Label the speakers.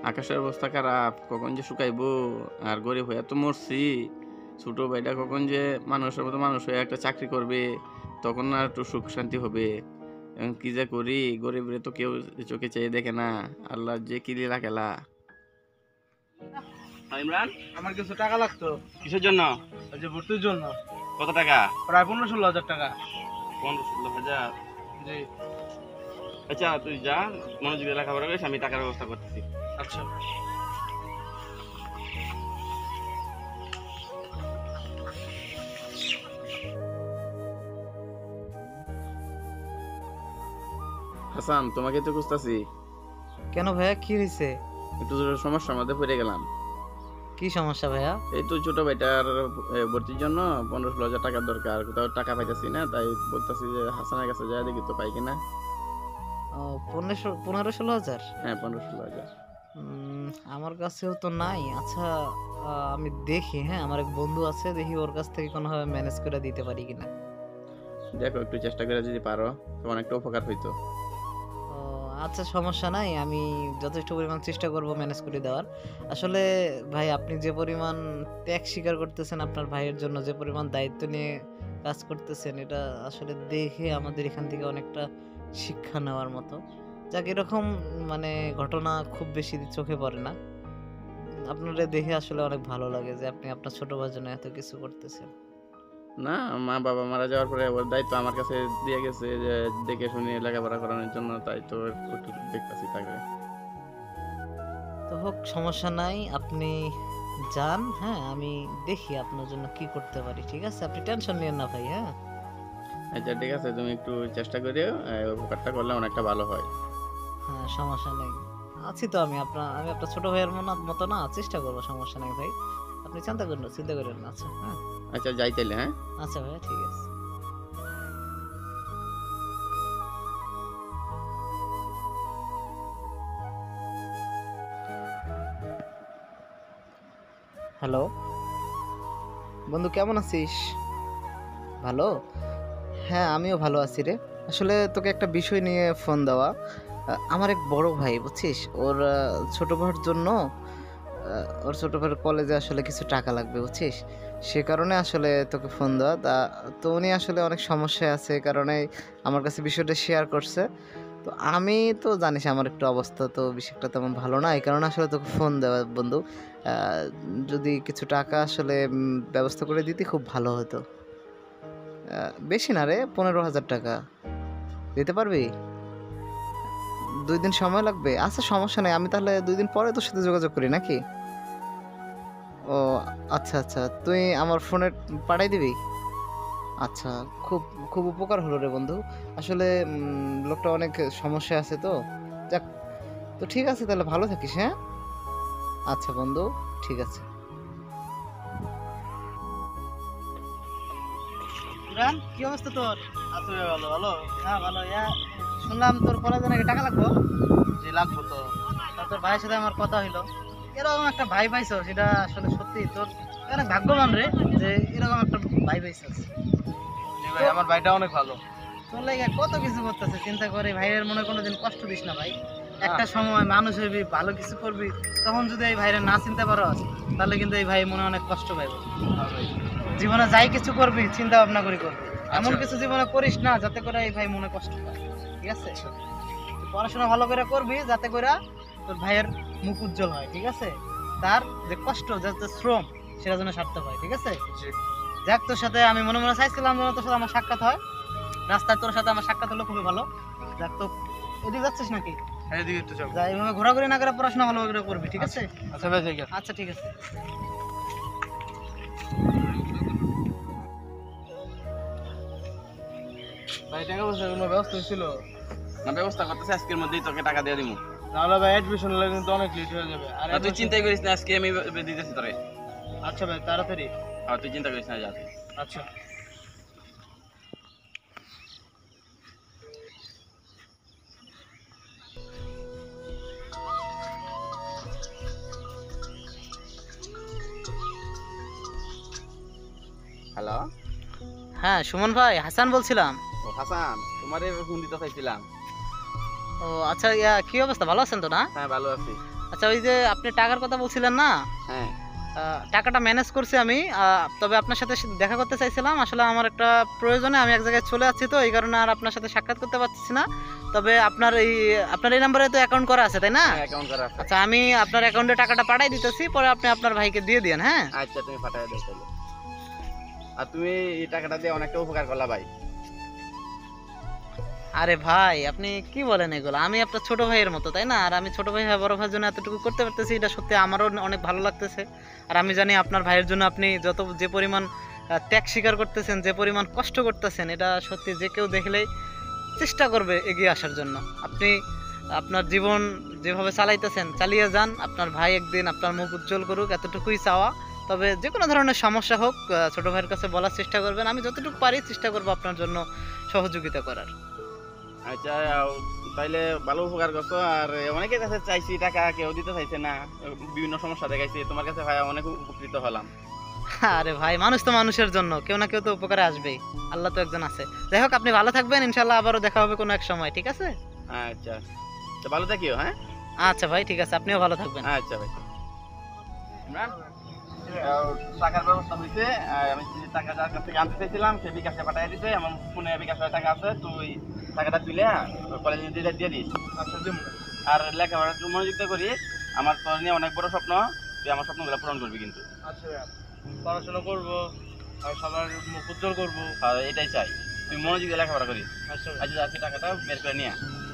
Speaker 1: আকাশের অবস্থা খারাপ, কখন যে শুকাইবো। আর গরিব হয়ে তো মরছি। ছোট ভাইটা কখন যে মানুষের মতো মানুষ হয়ে একটা চাকরি করবে, তখন না একটু সুখ শান্তি হবে। এখন কি যে করি, গরিবরে তো কেউ চোখে চেয়ে দেখে না। আল্লাহ যে কি লীলা খেলা।
Speaker 2: ইমরান,
Speaker 3: আমার কিছু টাকা লাগতো।
Speaker 2: কিসের জন্য?
Speaker 3: ওই যে ভর্তির জন্য।
Speaker 2: কত টাকা?
Speaker 3: প্রায় 15-16 হাজার টাকা।
Speaker 2: 15-16 হাজার?
Speaker 3: জি।
Speaker 2: আচ্ছা তুই যা, মনোযোগ দিয়ে লেখাপড়া করিস, আমি টাকার ব্যবস্থা করতেছি।
Speaker 3: আচ্ছা।
Speaker 1: হাসান, তোমাকে তো খুঁজতেছি।
Speaker 4: কেন ভাইয়া, কি হয়েছে?
Speaker 1: একটু সমস্যার মধ্যে পড়ে গেলাম।
Speaker 4: কি সমস্যা ভাইয়া?
Speaker 1: এই তো ছোট ভাইটার ভর্তির জন্য 15-16 হাজার টাকার দরকার, কোথাও টাকা পাইতেছি না, তাই বলতেছি যে হাসানের কাছে যাই দেখি তো পাই কিনা।
Speaker 4: 15-16 হাজার?
Speaker 1: হ্যাঁ, 15-16 হাজার।
Speaker 4: আমার কাছেও তো নাই। আচ্ছা, আমি দেখি। হ্যাঁ, আমার এক বন্ধু আছে, দেখি ওর কাছ থেকে কোনোভাবে ম্যানেজ করে দিতে পারি কিনা।
Speaker 1: দেখো, একটু চেষ্টা করে যদি পারো তো অনেকটা উপকার হইতো।
Speaker 4: আচ্ছা, সমস্যা নাই, আমি যথেষ্ট পরিমাণ চেষ্টা করব ম্যানেজ করে দেওয়ার। আসলে ভাই, আপনি যে পরিমাণ ত্যাগ স্বীকার করতেছেন আপনার ভাইয়ের জন্য, যে পরিমাণ দায়িত্ব নিয়ে কাজ করতেছেন, এটা আসলে দেখে আমাদের এখান থেকে অনেকটা শিক্ষা নেওয়ার মতো। যাক, এরকম মানে ঘটনা খুব বেশি চোখে পড়ে না। আপনারা দেখে আসলে অনেক ভালো লাগে যে আপনি আপনার ছোট ভাইয়ের জন্য এত কিছু করতেছেন।
Speaker 1: না, মা বাবা মারা যাওয়ার পরে ওর দায়িত্ব আমার কাছে দিয়ে গেছে যে দেখে শুনে লেখাপড়া করানোর জন্য, তাই তো একটু দেখতেছি তাকে।
Speaker 4: তো হোক, সমস্যা নাই, আপনি যান। হ্যাঁ, আমি দেখি আপনার জন্য কি করতে পারি। ঠিক আছে, আপনি টেনশন নিয়েন না ভাই। হ্যাঁ
Speaker 1: আচ্ছা, ঠিক আছে, তুমি একটু চেষ্টা করিও, উপকারটা করলে অনেকটা ভালো হয়।
Speaker 4: হ্যাঁ, সমস্যা নেই, আছি তো আমি আপনার ছোট ভাইয়ের মতো না, চেষ্টা করবো, সমস্যা নেই ভাই, আপনি চিন্তা করেন না। আচ্ছা, হ্যাঁ
Speaker 1: আচ্ছা, যাই তাইলে। হ্যাঁ,
Speaker 4: আচ্ছা ভাইয়া, ঠিক আছে। হ্যালো বন্ধু, কেমন আছিস? ভালো? হ্যাঁ, আমিও ভালো আছি রে। আসলে তোকে একটা বিষয় নিয়ে ফোন দেওয়া। আমার এক বড় ভাই, বুঝছিস, ওর ছোট ভাইয়ের জন্য, ওর ছোট ভাইয়ের কলেজে আসলে কিছু টাকা লাগবে, বুঝছিস, সে কারণে আসলে তোকে ফোন দেওয়া। তো উনি আসলে অনেক সমস্যায় আছে, কারণে আমার কাছে বিষয়টা শেয়ার করছে। তো আমি তো জানিস আমার একটু অবস্থা তো বিষয়টা তেমন ভালো না, এই কারণে আসলে তোকে ফোন দেওয়া বন্ধু। যদি কিছু টাকা আসলে ব্যবস্থা করে দিতে খুব ভালো হতো। বেশি না রে, 15,000 টাকা দিতে পারবি? 2 দিন সময় লাগবে? আচ্ছা, সমস্যা নেই, আমি তাহলে 2 দিন পরে তোর সাথে যোগাযোগ করি নাকি? ও আচ্ছা আচ্ছা, তুই আমার ফোনে পাঠাই দিবি? আচ্ছা, খুব খুব উপকার হলো রে বন্ধু। আসলে লোকটা অনেক সমস্যা আছে তো। যাক, তো ঠিক আছে, তাহলে ভালো থাকিস। হ্যাঁ, আচ্ছা বন্ধু, ঠিক আছে। কি অবস্থা তোর?
Speaker 3: আচ্ছা, ভালো ভালো।
Speaker 4: হ্যাঁ ভালো। শুনলাম তোর কলেজে নাকি টাকা লাগবে।
Speaker 3: জি, লাগবো তো।
Speaker 4: তোর ভাইয়ের সাথে আমার কথা হইলো, এরকম একটা ভাই পাইছো, সেটা আসলে সত্যি তোর অনেক ভাগ্যবান রে, যে এরকম একটা ভাই পাইছো।
Speaker 3: জি ভাই, আমার ভাইটা অনেক ভালো।
Speaker 4: তোর লাগে কত কিছু করতেছে, চিন্তা করে ভাইয়ের মনে কোনোদিন কষ্ট দিস না ভাই। একটা সময় মানুষ হইবি, ভালো কিছু করবি, তখন যদি এই ভাইরে না চিনতে পারো, তাহলে কিন্তু এই ভাই মনে অনেক কষ্ট পাইব। জীবনে যাই কিছু করবি চিন্তা ভাবনা করে করবি, এমন কিছু জীবনে করিস না যাতে করে এই ভাই মনে কষ্ট পায়। ঠিক আছে, পড়াশোনা ভালো করে করবি যাতে করে তোর ভাইয়ের মুখ উজ্জ্বল হয়। ঠিক আছে, তার যে কষ্ট, যে শ্রম, সেটা যেন সার্থক হয়। ঠিক আছে, যাক, তোর সাথে আমি মনে মনে চাইছিলাম যেন তোর সাথে আমার সাক্ষাৎ হয়, রাস্তায় তোর সাথে আমার সাক্ষাৎ হলো, খুবই ভালো। যাক, তো এদিকে যাচ্ছিস নাকি?
Speaker 3: হ্যাঁ, এদিকে একটু যাবো।
Speaker 4: যা, এইভাবে ঘোরাঘুরি না করে পড়াশোনা ভালো করে করবি। ঠিক আছে?
Speaker 3: আচ্ছা ভাই, ঠিক আছে।
Speaker 4: আচ্ছা, ঠিক আছে।
Speaker 3: ভাই, টাকা পয়সার কোনো ব্যবস্থা ছিল?
Speaker 1: না, ব্যবস্থা করতেছি, আজকের মধ্যেই তোকে টাকা দিয়ে দিব।
Speaker 3: নাহলে ভাই অ্যাডমিশন লাগে কিন্তু অনেক লেট হয়ে যাবে। আর
Speaker 1: তুই চিন্তাই করিস না, আজকে আমি দিতেছি তোরে।
Speaker 3: আচ্ছা ভাই, তাড়াতাড়ি।
Speaker 1: আর তুই চিন্তা করিস না, যা।
Speaker 3: আচ্ছা।
Speaker 1: হ্যালো।
Speaker 4: হ্যাঁ সুমন ভাই, হাসান বলছিলাম।
Speaker 1: ও হাসান, তোমারে ফোন দিতে চাইছিলাম।
Speaker 4: ও আচ্ছা, কি অবস্থা, ভালো আছেন তো? না,
Speaker 1: হ্যাঁ, ভালো আছি।
Speaker 4: আচ্ছা, ওই যে আপনি টাকার কথা বলছিলেন না,
Speaker 1: হ্যাঁ
Speaker 4: টাকাটা ম্যানেজ করছি আমি। তবে আপনার সাথে দেখা করতে চাইছিলাম, আসলে আমার একটা প্রয়োজনে আমি এক জায়গায় চলে যাচ্ছি, তো এই কারণে আর আপনার সাথে সাক্ষাৎ করতে পারছি না। তবে আপনার এই নাম্বারে তো অ্যাকাউন্ট করা আছে তাই না?
Speaker 1: অ্যাকাউন্ট করা আছে।
Speaker 4: আচ্ছা, আমি আপনার অ্যাকাউন্টে টাকাটা পাঠাই দিতেছি, পরে আপনি আপনার ভাইকে দিয়ে দিন। হ্যাঁ
Speaker 1: আচ্ছা তুমি পাঠায় দাও তাহলে। আর তুমি এই টাকাটা দিয়ে অনেকটা উপকার করলা ভাই।
Speaker 4: আরে ভাই, আপনি কি বলেন এগুলো? আমি আপনার ছোট ভাইয়ের মতো তাই না? আর আমি ছোট ভাই হয়ে বড় ভাইয়ের জন্য এতটুকু করতে পারতেছি, এটা সত্যি আমারও অনেক ভালো লাগতেছে। আর আমি জানি আপনার ভাইয়ের জন্য আপনি যে পরিমাণ ত্যাগ স্বীকার করতেছেন, যে পরিমাণ কষ্ট করতেছেন, এটা সত্যি যে কেউ দেখলেই চেষ্টা করবে এগিয়ে আসার জন্য। আপনি আপনার জীবন যেভাবে চালাইতেছেন চালিয়ে যান, আপনার ভাই একদিন আপনার মুখ উজ্জ্বল করুক, এতটুকুই চাওয়া। তবে যে কোনো ধরনের সমস্যা হোক ছোট ভাইয়ের কাছে বলার চেষ্টা করবেন, আমি যতটুকু পারি চেষ্টা করবো আপনার জন্য সহযোগিতা করার।
Speaker 1: আচ্ছা তাইলে ভালো উপকার করছো। আর অনেকের কাছে চাইছি টাকা, কেউ দিতে চাইছে না, বিভিন্ন সমস্যা দেখাইছি, তোমার কাছে ভাই অনেক উপকৃত হলাম।
Speaker 4: আরে ভাই, মানুষ তো মানুষের জন্য, কেউ না কেউ তো উপকারে আসবেই, আল্লাহ তো একজন আছে। যাই হোক, আপনি ভালো থাকবেন, ইনশাল্লাহ আবারও দেখা হবে কোনো এক সময়, ঠিক আছে?
Speaker 1: আচ্ছা তো ভালো থাকিও। হ্যাঁ
Speaker 4: আচ্ছা ভাই, ঠিক আছে, আপনিও ভালো থাকবেন।
Speaker 1: আচ্ছা ভাই। টাকার ব্যবস্থা হয়েছে, আমি যে টাকা যার কাছ থেকে আনতে চাইছিলাম সে বিকাশে পাঠিয়ে দিতে, আমার ফোনে বিকাশের টাকা আছে, তুই টাকাটা তুলে কলেজে দিয়ে দিস।
Speaker 3: আচ্ছা দিন।
Speaker 1: আর লেখাপড়া একটু মনোযোগ করিস, আমার তোর নিয়ে অনেক বড় স্বপ্ন, তুই আমার স্বপ্নগুলো পূরণ করবি কিন্তু।
Speaker 3: আচ্ছা ভাইয়া, পড়াশোনা করবো আর সবার মুখ উজ্জ্বল করবো।
Speaker 1: আর এটাই চাই, তুই মনোযোগ দিয়ে লেখাপড়া করিস।
Speaker 3: আচ্ছা ভাইয়া।
Speaker 1: আচ্ছা তুই টাকাটা বের করে নিয়ে আয়।